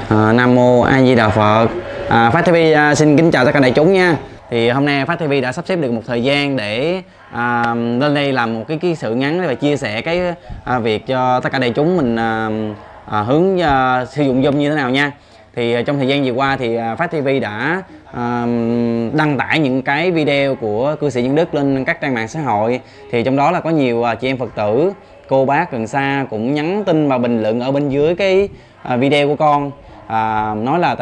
Nam Mô A Di Đà Phật. Phát TV xin kính chào tất cả đại chúng nha. Thì hôm nay Phát TV đã sắp xếp được một thời gian để lên đây làm một cái sự ngắn và chia sẻ cái việc cho tất cả đại chúng mình hướng sử dụng Zoom như thế nào nha. Thì trong thời gian vừa qua thì Phát TV đã đăng tải những cái video của cư sĩ Nhân Đức lên các trang mạng xã hội. Thì trong đó là có nhiều chị em Phật tử, cô bác gần xa cũng nhắn tin và bình luận ở bên dưới cái video của con, nói là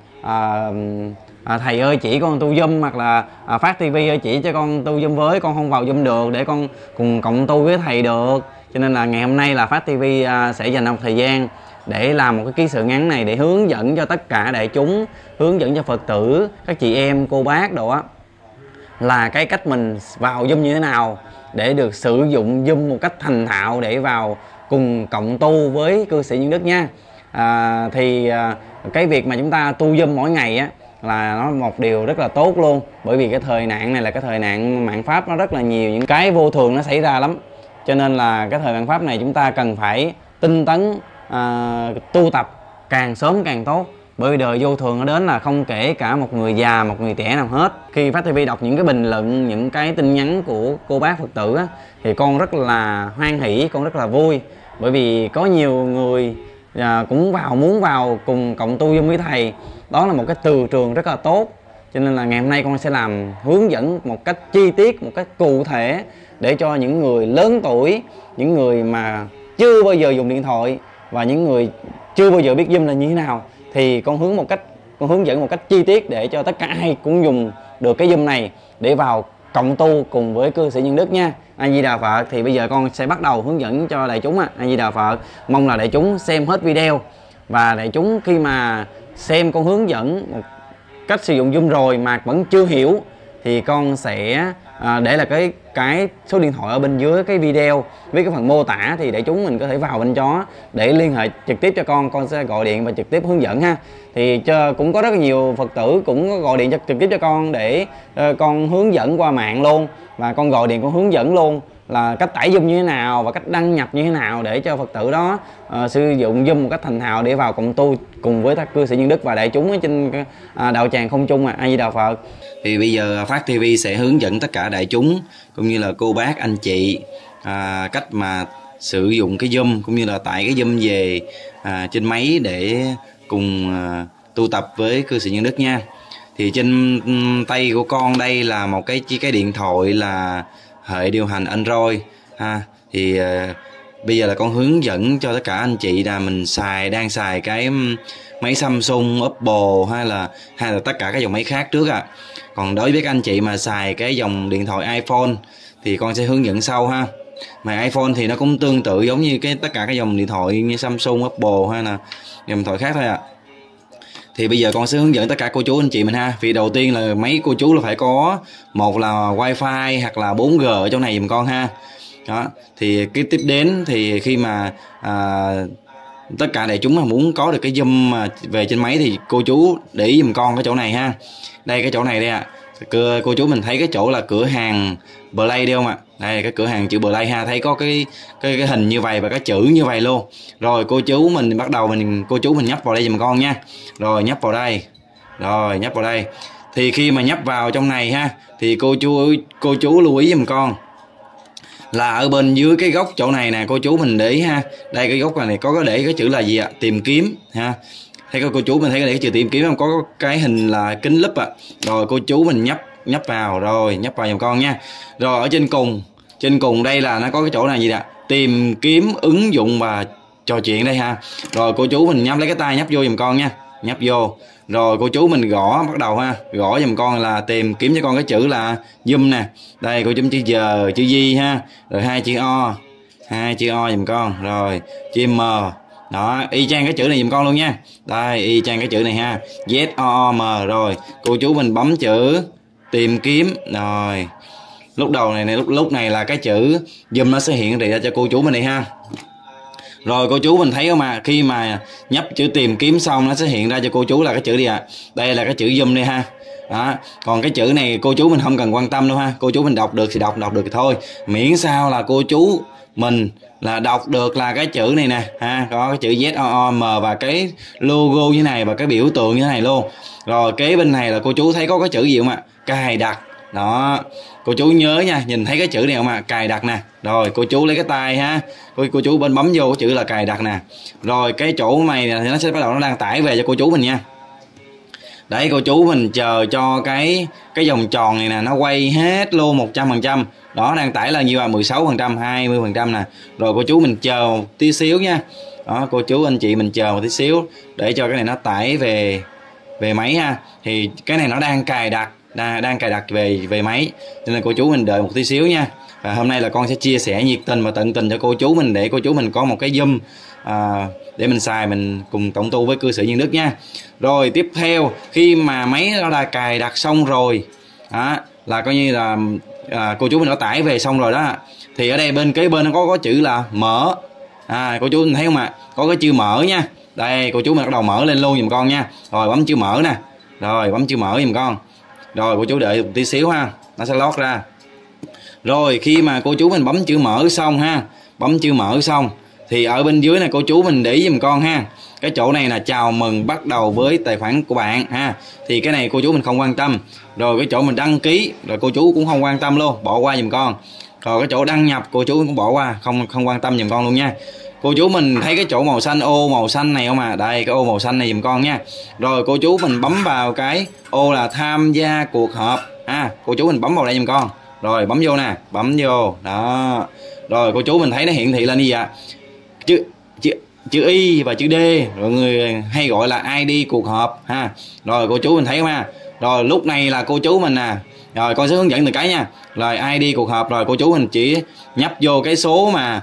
thầy ơi chỉ con tu Zoom, hoặc là Phát TV ơi chỉ cho con tu Zoom với, con không vào Zoom được để con cùng cộng tu với thầy được. Cho nên là ngày hôm nay là Phát TV sẽ dành một thời gian để làm một cái ký sự ngắn này để hướng dẫn cho tất cả đại chúng, hướng dẫn cho Phật tử, các chị em, cô bác đồ á, là cái cách mình vào Zoom như thế nào để được sử dụng Zoom một cách thành thạo để vào cùng cộng tu với cư sĩ Nhân Đức nha. Cái việc mà chúng ta tu Zoom mỗi ngày á là nó một điều rất là tốt luôn, bởi vì cái thời nạn này là cái thời nạn mạng pháp, nó rất là nhiều những cái vô thường nó xảy ra lắm. Cho nên là cái thời mạng pháp này chúng ta cần phải tinh tấn tu tập càng sớm càng tốt, bởi vì đời vô thường nó đến là không kể cả một người già, một người trẻ nào hết. Khi Phát TV đọc những cái bình luận, những cái tin nhắn của cô bác Phật tử á, thì con rất là hoan hỷ, con rất là vui, bởi vì có nhiều người cũng muốn vào cùng cộng tu với thầy. Đó là một cái từ trường rất là tốt. Cho nên là ngày hôm nay con sẽ làm hướng dẫn một cách chi tiết, một cách cụ thể để cho những người lớn tuổi, những người mà chưa bao giờ dùng điện thoại và những người chưa bao giờ biết Zoom là như thế nào, thì con hướng dẫn một cách chi tiết để cho tất cả ai cũng dùng được cái Zoom này để vào cộng tu cùng với cư sĩ Nhân Đức nha. A Di Đà Phật. Thì bây giờ con sẽ bắt đầu hướng dẫn cho đại chúng. A Di Đà Phật. Mong là đại chúng xem hết video, và đại chúng khi mà xem con hướng dẫn một cách sử dụng Zoom rồi mà vẫn chưa hiểu thì con sẽ để là cái số điện thoại ở bên dưới cái video với cái phần mô tả, thì để chúng mình có thể vào bên đó để liên hệ trực tiếp cho con sẽ gọi điện và trực tiếp hướng dẫn ha. Thì cũng có rất là nhiều Phật tử cũng gọi điện trực tiếp cho con để con hướng dẫn qua mạng luôn, và con gọi điện con hướng dẫn luôn là cách tải Zoom như thế nào và cách đăng nhập như thế nào để cho Phật tử đó sử dụng Zoom một cách thành thạo để vào cộng tu cùng với các cư sĩ Nhân Đức và đại chúng ở trên đạo tràng không trung. A Di Đà Phật. Thì bây giờ Phát TV sẽ hướng dẫn tất cả đại chúng cũng như là cô bác anh chị cách mà sử dụng cái Zoom cũng như là tải cái Zoom về trên máy để cùng tu tập với cư sĩ Nhân Đức nha. Thì trên tay của con đây là một cái điện thoại là hệ điều hành Android ha. Thì bây giờ là con hướng dẫn cho tất cả anh chị là mình đang xài cái máy Samsung, Oppo hay là tất cả các dòng máy khác trước Còn đối với các anh chị mà xài cái dòng điện thoại iPhone thì con sẽ hướng dẫn sau ha. Mà iPhone thì nó cũng tương tự giống như tất cả các dòng điện thoại như Samsung, Oppo hay là dòng điện thoại khác thôi Thì bây giờ con sẽ hướng dẫn tất cả cô chú anh chị mình ha. Vì đầu tiên là mấy cô chú là phải có một là Wi-Fi hoặc là 4G ở trong này giùm con ha. Đó. Thì cái tiếp đến thì khi mà tất cả đại chúng mà muốn có được cái Zoom mà về trên máy thì cô chú để ý giùm con cái chỗ này ha. Đây cái chỗ này đây cô chú mình thấy cái chỗ là cửa hàng Play đây không ạ? Đây cái cửa hàng chữ Play ha, thấy có cái hình như vậy và cái chữ như vậy luôn. Rồi cô chú mình bắt đầu cô chú mình nhấp vào đây giùm con nha. Rồi nhấp vào đây. Rồi nhấp vào đây. Thì khi mà nhấp vào trong này ha thì cô chú lưu ý giùm con là ở bên dưới cái góc chỗ này nè, cô chú mình để ý ha. Đây cái góc này có để cái chữ là gì ạ? Tìm kiếm ha. Thấy cô chú mình thấy cái chữ tìm kiếm không? Có cái hình là kính lúp Rồi cô chú mình nhấp vào, rồi nhấp vào giùm con nha. Rồi ở trên cùng đây là nó có cái chỗ này gì ạ? Tìm kiếm ứng dụng và trò chuyện đây ha. Rồi cô chú mình lấy cái tay nhấp vô giùm con nha. Nhấp vô. Rồi cô chú mình gõ bắt đầu ha. Gõ giùm con là tìm kiếm cho con cái chữ là Zoom nè. Đây cô chú chữ giờ, chữ Di ha. Rồi hai chữ O giùm con. Rồi chữ M. Đó, y chang cái chữ này giùm con luôn nha. Đây, y chang cái chữ này ha. ZOOM. Rồi cô chú mình bấm chữ tìm kiếm. Rồi lúc đầu này lúc này là cái chữ Zoom nó sẽ hiện ra cho cô chú mình đây ha. Rồi cô chú mình thấy không mà khi mà nhấp chữ tìm kiếm xong nó sẽ hiện ra cho cô chú là cái chữ gì ạ? Đây là cái chữ zoom đây ha. Đó. Còn cái chữ này cô chú mình không cần quan tâm đâu ha. Cô chú mình đọc được thì đọc được thì thôi, miễn sao là cô chú mình là đọc được là cái chữ này nè ha, có cái chữ ZOOM và cái logo như này và cái biểu tượng như thế này luôn. Rồi kế bên này là cô chú thấy có cái chữ gì không ạ? Cài đặt. Đó, cô chú nhớ nha, nhìn thấy cái chữ này không ạ? Cài đặt nè. Rồi cô chú lấy cái tay ha, cô chú bên bấm vô cái chữ là cài đặt nè. Rồi cái chỗ này thì nó sẽ bắt đầu nó đang tải về cho cô chú mình nha. Đấy, cô chú mình chờ cho cái vòng tròn này nè nó quay hết luôn 100%. Đó, đang tải là nhiêu à? 16%, 20% nè. Rồi cô chú mình chờ một tí xíu nha. Đó, cô chú anh chị mình chờ một tí xíu để cho cái này nó tải về máy ha. Thì cái này nó đang cài đặt, đang cài đặt về máy, cho nên cô chú mình đợi một tí xíu nha. Và hôm nay là con sẽ chia sẻ nhiệt tình và tận tình cho cô chú mình, để cô chú mình có một cái zoom để mình xài, mình cùng tổng tu với cư sĩ Nhân Đức nha. Rồi tiếp theo khi mà máy nó đã cài đặt xong rồi đó, là coi như là cô chú mình đã tải về xong rồi đó, thì ở đây bên kế bên nó có chữ là mở. Cô chú mình thấy không ạ? Có cái chữ mở nha. Đây, cô chú mình bắt đầu mở lên luôn giùm con nha. Rồi bấm chữ mở nè. Rồi bấm chữ mở giùm con. Rồi cô chú đợi một tí xíu ha, nó sẽ lót ra. Rồi khi mà cô chú mình bấm chữ mở xong ha, bấm chữ mở xong thì ở bên dưới này cô chú mình để ý giùm con ha. Cái chỗ này là chào mừng bắt đầu với tài khoản của bạn ha. Thì cái này cô chú mình không quan tâm. Rồi cái chỗ mình đăng ký rồi cô chú cũng không quan tâm luôn, bỏ qua giùm con. Rồi cái chỗ đăng nhập cô chú cũng bỏ qua, không quan tâm giùm con luôn nha. Cô chú mình thấy cái chỗ màu xanh, ô màu xanh này không à? Đây cái ô màu xanh này giùm con nha. Rồi cô chú mình bấm vào cái ô là tham gia cuộc họp ha. Cô chú mình bấm vào đây giùm con. Rồi bấm vô nè, bấm vô đó. Rồi cô chú mình thấy nó hiển thị lên như vậy, chữ Y và chữ D, rồi người hay gọi là ID cuộc họp ha. Rồi cô chú mình thấy không ha? Rồi lúc này là cô chú mình nè, rồi con sẽ hướng dẫn từng cái nha. Rồi ID cuộc họp, rồi cô chú mình chỉ nhấp vô cái số mà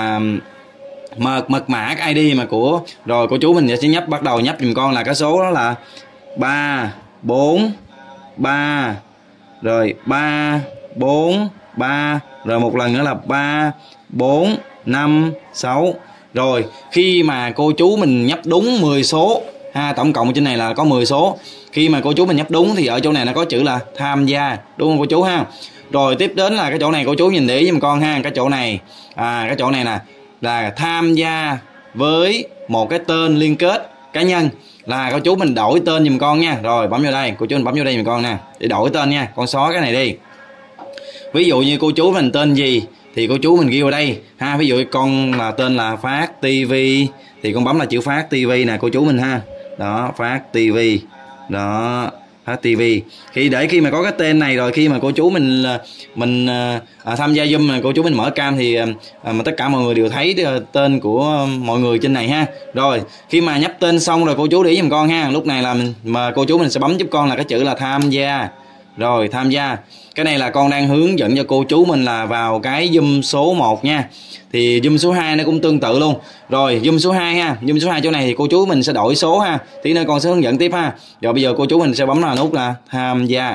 mật mã cái ID mà của, rồi cô chú mình sẽ bắt đầu nhấp giùm con là cái số đó là 3 4 3, rồi 3 4 3, rồi một lần nữa là 3 4 5 6. Rồi khi mà cô chú mình nhấp đúng 10 số ha, tổng cộng trên này là có 10 số. Khi mà cô chú mình nhấp đúng thì ở chỗ này nó có chữ là tham gia, đúng không cô chú ha? Rồi tiếp đến là cái chỗ này cô chú nhìn để ý giùm con ha. Cái chỗ này cái chỗ này nè là tham gia với một cái tên liên kết cá nhân, là cô chú mình đổi tên giùm con nha. Rồi bấm vô đây, cô chú mình bấm vô đây giùm con nè để đổi tên nha. Con xóa cái này đi. Ví dụ như cô chú mình tên gì thì cô chú mình ghi vào đây ha. Ví dụ con là tên là Phát TV thì con bấm là chữ Phát TV nè cô chú mình ha. Đó, Phát TV. Đó, Phát TV. Khi mà có cái tên này rồi, khi mà cô chú mình tham gia Zoom, cô chú mình mở cam thì mà tất cả mọi người đều thấy tên của mọi người trên này ha. Rồi khi mà nhấp tên xong rồi cô chú để ý giùm con ha. Lúc này là mà cô chú mình sẽ bấm giúp con là cái chữ là tham gia. Rồi tham gia, cái này là con đang hướng dẫn cho cô chú mình là vào cái zoom số 1 nha. Thì zoom số 2 nó cũng tương tự luôn. Rồi zoom số 2 ha, zoom số 2 chỗ này thì cô chú mình sẽ đổi số ha. Tí nữa con sẽ hướng dẫn tiếp ha. Rồi bây giờ cô chú mình sẽ bấm vào nút là tham gia.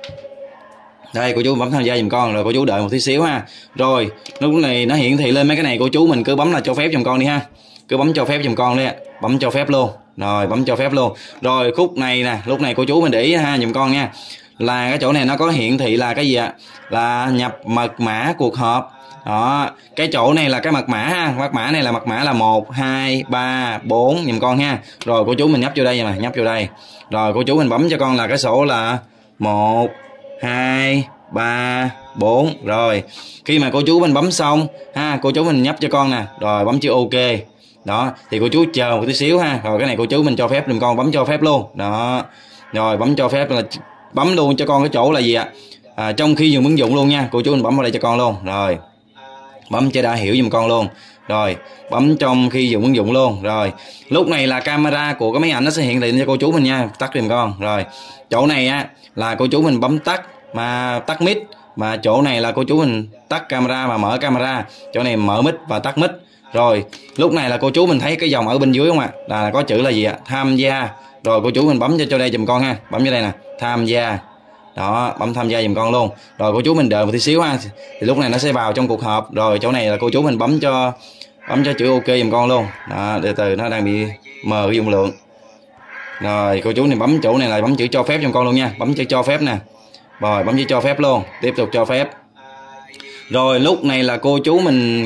Đây cô chú bấm tham gia giùm con, rồi cô chú đợi một tí xíu ha. Rồi lúc này nó hiển thị lên mấy cái này, cô chú mình cứ bấm là cho phép giùm con đi ha. Cứ bấm cho phép giùm con đi, bấm cho phép luôn. Rồi bấm cho phép luôn. Rồi khúc này nè, lúc này cô chú mình để ý ha giùm con nha. Là cái chỗ này nó có hiển thị là cái gì ạ? Là nhập mật mã cuộc họp. Đó, cái chỗ này là cái mật mã ha. Mật mã này là mật mã là 1 2 3 4 giùm con ha. Rồi cô chú mình nhấp vô đây mà, nhấp vô đây. Rồi cô chú mình bấm cho con là cái số là 1 2 3 4. Rồi khi mà cô chú mình bấm xong ha, cô chú mình nhấp cho con nè, rồi bấm chữ OK. Đó, thì cô chú chờ một tí xíu ha. Rồi cái này cô chú mình cho phép giùm con, bấm cho phép luôn. Đó. Rồi bấm cho phép là bấm luôn cho con cái chỗ là gì ạ? Trong khi dùng ứng dụng luôn nha. Cô chú mình bấm vào đây cho con luôn. Rồi bấm cho đã hiểu giùm con luôn. Rồi bấm trong khi dùng ứng dụng luôn. Rồi lúc này là camera của cái máy ảnh nó sẽ hiện thị cho cô chú mình nha. Tắt giùm con. Rồi chỗ này á là cô chú mình bấm tắt mà tắt mic, mà chỗ này là cô chú mình tắt camera mà mở camera. Chỗ này mở mic và tắt mic. Rồi lúc này là cô chú mình thấy cái dòng ở bên dưới không ạ? Là có chữ là gì ạ? Tham gia. Rồi cô chú mình bấm cho đây giùm con ha. Bấm vô đây nè, tham gia. Đó, bấm tham gia giùm con luôn. Rồi cô chú mình đợi một tí xíu ha. Thì lúc này nó sẽ vào trong cuộc họp. Rồi chỗ này là cô chú mình bấm cho bấm cho chữ ok giùm con luôn. Đó, từ từ nó đang bị mờ cái dung lượng. Rồi cô chú này bấm chỗ này là bấm chữ cho phép giùm con luôn nha, bấm chữ cho phép nè. Rồi bấm chữ cho phép luôn, tiếp tục cho phép. Rồi lúc này là cô chú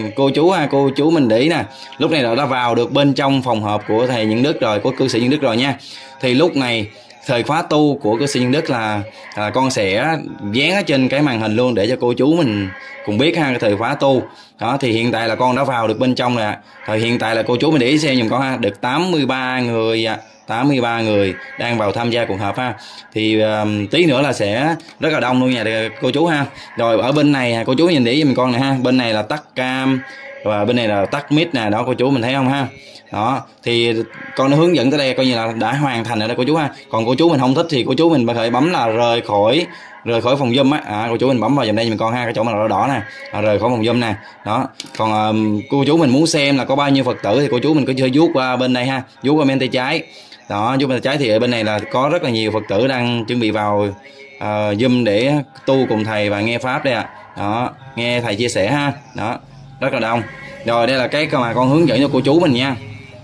mình để ý nè, lúc này đã vào được bên trong phòng họp của thầy Nhuận Đức rồi, của cư sĩ Nhuận Đức rồi nha. Thì lúc này thời khóa tu của cư sĩ Nhuận Đức là con sẽ dán ở trên cái màn hình luôn để cho cô chú mình cùng biết ha, cái thời khóa tu. Đó thì hiện tại là con đã vào được bên trong nè. Rồi hiện tại là cô chú mình để ý xem giùm con ha, được 83 người 83 người đang vào tham gia cuộc họp ha. Thì tí nữa là sẽ rất là đông luôn nha cô chú ha. Rồi ở bên này cô chú nhìn để ý giùm con này ha, bên này là tắt cam và bên này là tắt mic nè, đó cô chú mình thấy không ha. Đó thì con nó hướng dẫn tới đây coi như là đã hoàn thành rồi đó cô chú ha. Còn cô chú mình không thích thì cô chú mình có thể bấm là rời khỏi phòng Zoom á. Cô chú mình bấm vào dùm đây giùm con ha, cái chỗ mà đỏ đỏ nè, rời khỏi phòng Zoom nè. Đó còn cô chú mình muốn xem là có bao nhiêu Phật tử thì cô chú mình cứ chơi vuốt qua bên đây ha, vuốt qua bên tay trái. Đó, vuốt bên tay trái thì ở bên này là có rất là nhiều Phật tử đang chuẩn bị vào Zoom để tu cùng thầy và nghe pháp đây ạ. Đó, nghe thầy chia sẻ ha. Đó, rất là đông. Rồi đây là cái mà con hướng dẫn cho cô chú mình nha.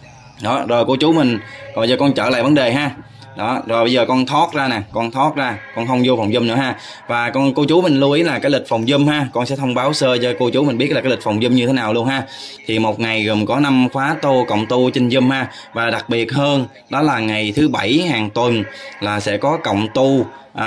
Đó, rồi cô chú mình, rồi giờ con trở lại vấn đề ha. Đó, rồi bây giờ con thoát ra nè, con không vô phòng Zoom nữa ha. Và cô chú mình lưu ý là cái lịch phòng Zoom ha, con sẽ thông báo sơ cho cô chú mình biết là cái lịch phòng Zoom như thế nào luôn ha. Thì một ngày gồm có 5 khóa tu cộng tu trên Zoom ha. Và đặc biệt hơn đó là ngày thứ bảy hàng tuần là sẽ có cộng tu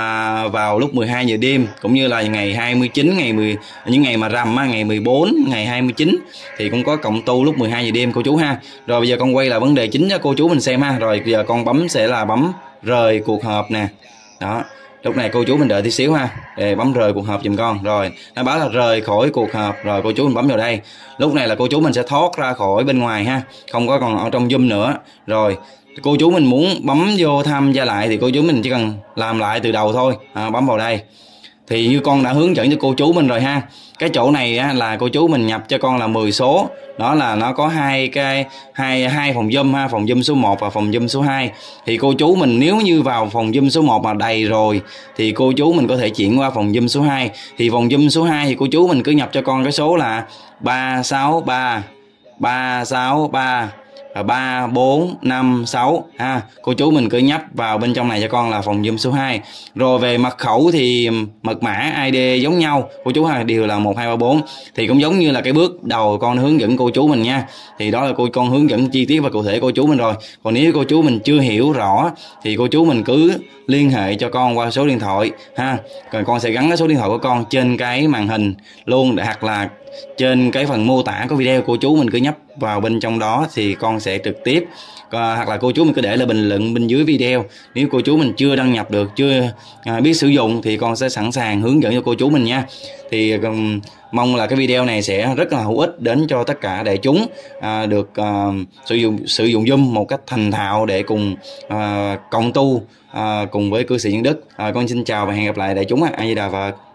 vào lúc 12 giờ đêm, cũng như là ngày 29, những ngày mà rằm ngày 14, ngày 29 thì cũng có cộng tu lúc 12 giờ đêm cô chú ha. Rồi bây giờ con quay lại vấn đề chính cho cô chú mình xem ha. Rồi bây giờ con bấm sẽ là bấm rời cuộc họp nè. Đó, lúc này cô chú mình đợi tí xíu ha, để bấm rời cuộc họp giùm con. Rồi nó báo là rời khỏi cuộc họp, rồi cô chú mình bấm vào đây. Lúc này là cô chú mình sẽ thoát ra khỏi bên ngoài ha, không có còn ở trong Zoom nữa. Rồi cô chú mình muốn bấm vô tham gia lại thì cô chú mình chỉ cần làm lại từ đầu thôi. Bấm vào đây thì như con đã hướng dẫn cho cô chú mình rồi ha. Cái chỗ này là cô chú mình nhập cho con là 10 số. Đó là nó có hai phòng Zoom ha, phòng Zoom số 1 và phòng Zoom số 2. Thì cô chú mình nếu như vào phòng Zoom số 1 mà đầy rồi thì cô chú mình có thể chuyển qua phòng Zoom số 2. Thì phòng Zoom số 2 thì cô chú mình cứ nhập cho con cái số là 363 3456 ha. Cô chú mình cứ nhấp vào bên trong này cho con là phòng Zoom số 2. Rồi về mật khẩu thì mật mã ID giống nhau cô chú ha, đều là 1234. Thì cũng giống như là cái bước đầu con hướng dẫn cô chú mình nha. Thì đó là con hướng dẫn chi tiết và cụ thể cô chú mình rồi. Còn nếu cô chú mình chưa hiểu rõ thì cô chú mình cứ liên hệ cho con qua số điện thoại ha. Rồi con sẽ gắn cái số điện thoại của con trên cái màn hình luôn, hoặc là trên cái phần mô tả của video. Cô chú mình cứ nhấp vào bên trong đó thì con sẽ trực tiếp, hoặc là cô chú mình cứ để lại bình luận bên dưới video. Nếu cô chú mình chưa đăng nhập được, chưa biết sử dụng thì con sẽ sẵn sàng hướng dẫn cho cô chú mình nha. Thì mong là cái video này sẽ rất là hữu ích đến cho tất cả đại chúng được sử dụng Zoom một cách thành thạo để cùng cộng tu cùng với cư sĩ Nhuận Đức. Con xin chào và hẹn gặp lại đại chúng. A Di Đà Phật.